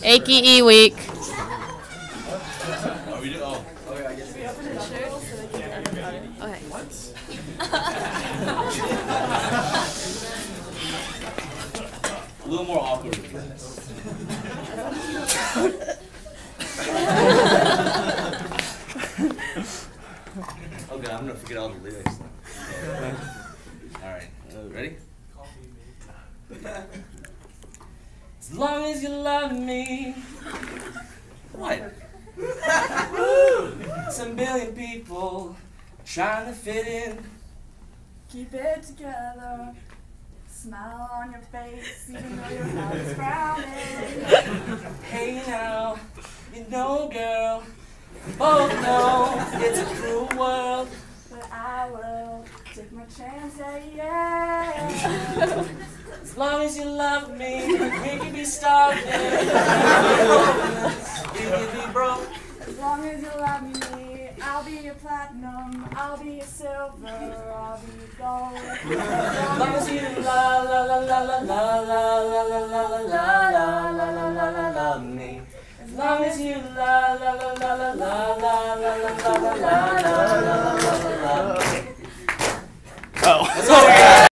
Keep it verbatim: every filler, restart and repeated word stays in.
AIChE week. Oh, we do? Oh. Okay, I guess we have to. Okay. A little more awkward. Okay, I'm gonna forget all the lyrics. Alright, uh, ready? As long as you love me. What? It's a million people trying to fit in. Keep it together. Smile on your face, even though your heart is frowning. Hey now, you know, girl, we both know it's a cruel world. But I will take my chance, yeah, yeah. As long as you love me, we can be starving. We can be broke. As long as you love me, I'll be a platinum, I'll be a silver, I'll be a gold. As long as you la la la la la la la la la la la la la la la la love me. As long as you la la la la la la la la la la la la la la la. Oh.